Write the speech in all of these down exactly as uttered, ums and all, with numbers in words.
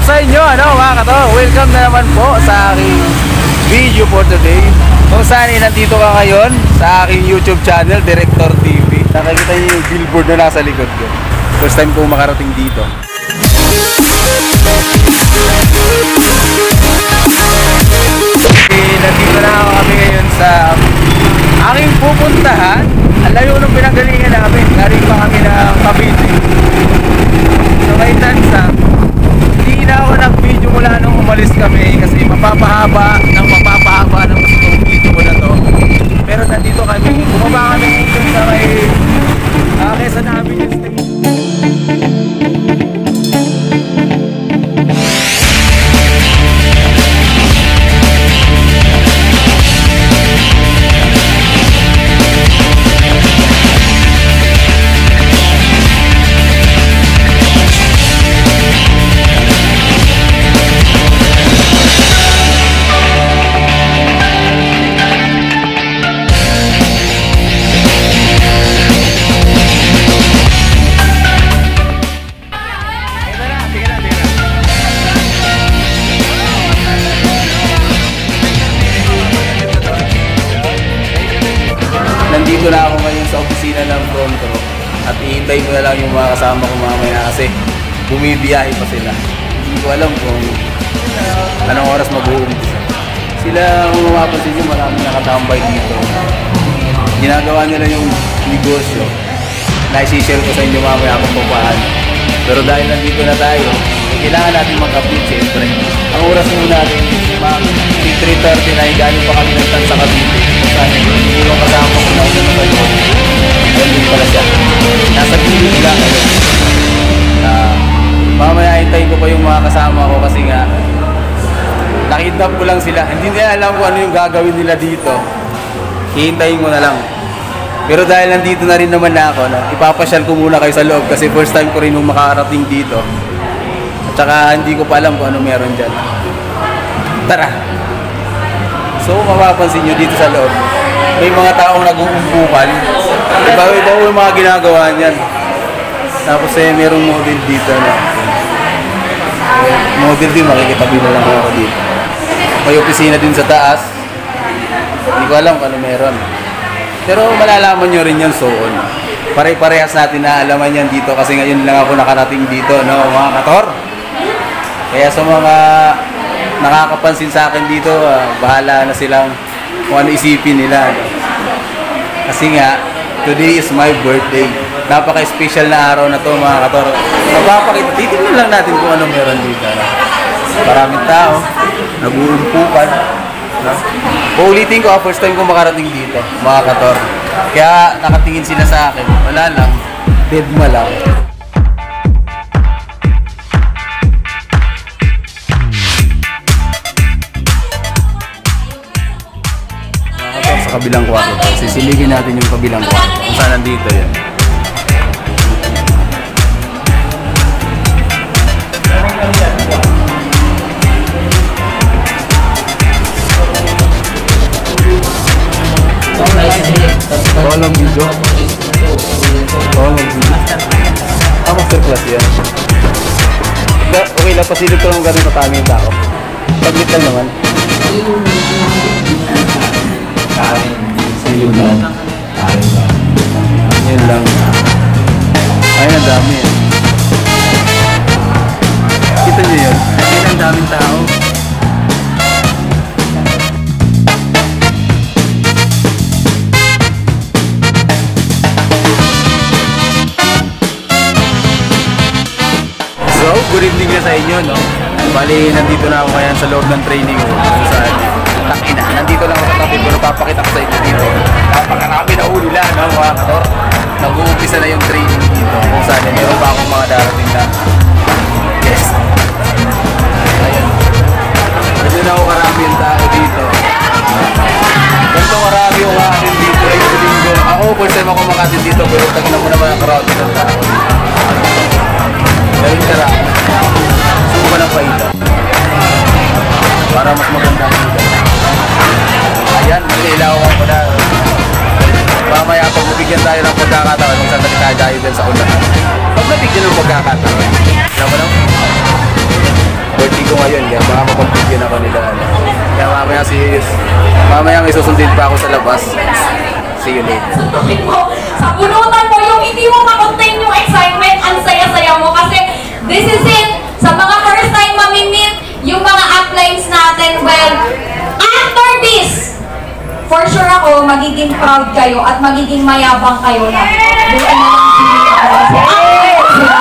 sa inyo, ano mga kato? Welcome na naman po sa aking video for today. Kung saan eh, nandito ka ngayon sa aking YouTube channel, Derek T V. Nakikita niyo yung billboard na nasa likod ko. First time kong makarating dito. Okay, nandito na ako kami ngayon sa aking pupuntahan. Ang layo nung pinanggalingan namin. Galing pa kami ng Cavite. So may tansa, hindi na ako nag-video mula nung umalis kami kasi mapapahaba ng mapapahaba ng mas itong video ko na to. Pero nandito kami, bumaba kami dito sa may uh, kesa namin yung station. Nandito na ako ngayon sa opisina ng Pronto at ihintay ko na lang yung mga kasama ko mamaya kasi bumibiyahe pa sila. Hindi ko alam kung anong oras mag-uumpisa. Sila, kung mapapansin nyo, maraming nakatambay dito. Ginagawa nila yung negosyo na isi-share ko sa inyo mamaya kung paano. Pero dahil nandito na tayo, kailangan natin mag-update siyempre. Ang oras muna natin is three thirty-nine, galing pa kami ng sa Cavite. Sana yung kasama ko na una na sa loob. Ayun din pala siya. Nasa gilid lang. Uh, mamaya hintayin ko pa yung mga kasama ko kasi nga nakidnap ko lang sila. Hindi nila alam kung ano yung gagawin nila dito. Hihintayin ko na lang. Pero dahil nandito na rin naman na ako, na ipapasyal ko muna kayo sa loob kasi first time ko rin nung makarating dito. At saka hindi ko pa alam kung ano meron dyan. Tara! So mapapansin nyo dito sa loob, may mga taong nag-uumpukan. Iba-iba yung mga ginagawa niyan. Tapos eh, merong model dito. No? Model din, makikitabi na lang ako dito. May opisina din sa taas. Hindi ko alam kung ano meron. Pero malalaman nyo rin yan soon. Pare-parehas natin na alaman yan dito kasi ngayon lang ako nakarating dito, no, mga kator. Kaya sa mga nakakapansin sa akin dito, uh, bahala na silang kung ano isipin nila. No? Kasi nga, today is my birthday. Napaka-special na araw na to mga kator. Napapakita, titignan lang natin kung ano meron dito. No? Maraming tao, nag-uumpukan. No? Uulitin ko, ah, first time ko makarating dito, mga kator. Kaya nakatingin sila sa akin. Wala lang, dead ma lang. Mga kator, sa kabilang kwarto. Sisilingin natin yung kabilang kwarto. Kung saan nandito yan. Walang video. Walang video. Ah, masterclass yan. Okay lang, pasilip ko lang ganun na kami yung tao. Paglit lang naman. Silip lang. Yun lang. Ayun, ang dami yan. Kita nyo yun? Ayun, ang daming tao. So, good evening na sa inyo, no? Bali, nandito na ako ngayon sa loob ng training ko. Kung saan, takina, nandito lang ako sa tabi ko, napapakita ko sa inyo dito. Napakarami na huli lang, no, mga kator? Nag-uumpisa na yung training dito. Kung saan, meron pa akong mga darating na guest. Ayan. Medyo na ako karami yung tao dito. Ganito marami yung akin dito. Ako, first time ako makatin dito, pero tagnan mo naman ang crowd ng tao. Galing karami. Suko ng paita. Para mas maganda ang dito. Ayan, nililawan ko na. Mamaya pag bibigyan tayo ng pagkakataon, kung saan tayo tayo din sa unahan. Pag nabigyan ng pagkakataon, yun, kaya baka makompute yun ako nila. Ano. Kaya mamaya, si, mamaya may susundin pa ako sa labas. See you later. Sa punutan mo, yung hindi mo makontain yung excitement, ang saya-saya mo kasi this is it. Sa mga first time mamimit, yung mga uplines natin, well, after this, for sure ako, magiging proud kayo at magiging mayabang kayo na buwan na lang sili ako kasi uplines sila.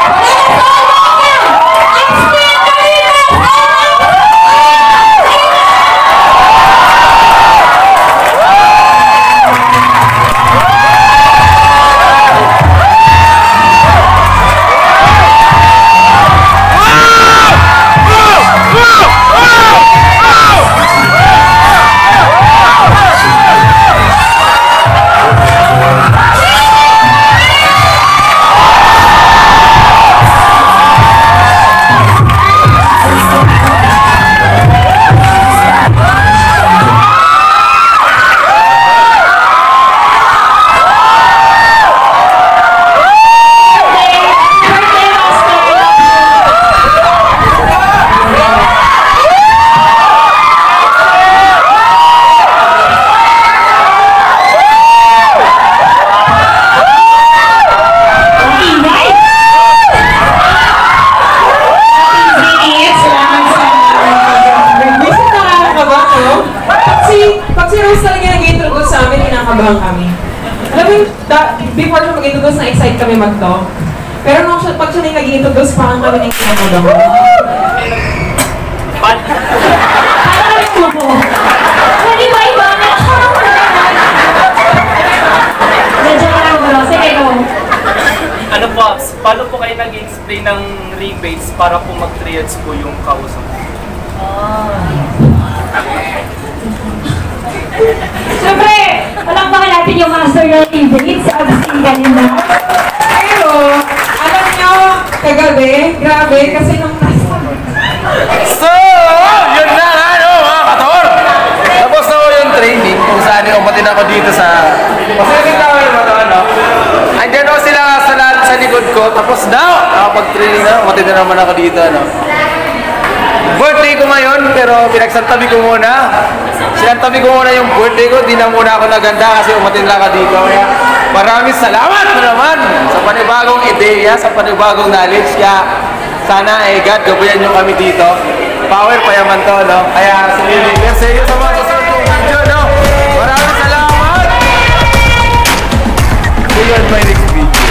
Kami. Alam mo yung, before siya mag-introduce, na-excite kami mag-talk. Pero nung siya, pag siya na nag-introduce, parang kami na yung kinakabahan. Paano mo po? Hindi ba iba? Medyo ka lang bro. Sige ko. Ano po, paano po kayo nag-explain ng rebates para po mag-triads po yung kausap? Oh. Siyempre, alam ba natin yung master ng rebates sa absing kanina? Pero, alam nyo, kagabi, grabe, kasi nung nasa... So, yun na nga, no, mga kator! Tapos na ko yung training kung saan umatin ako dito sa... Pasirin na ako yung mga ano. Andiyan ako sila sa, sa likod ko, tapos na, nakapag-training na, umatin na naman ako dito, ano. Birthday ko ngayon, pero pinagsantabi ko muna. Sinantabi ko muna yung birthday ko, di na muna ako naganda kasi umatin lang ka dito. Kaya maraming salamat mo naman sa panibagong ideya, sa panibagong knowledge. Kaya sana eh, God, gabayan nyo kami dito. Power pa yaman to, no? Kaya see you later. See you sa mga susunod kong video, no? Maraming salamat! See you on my next video.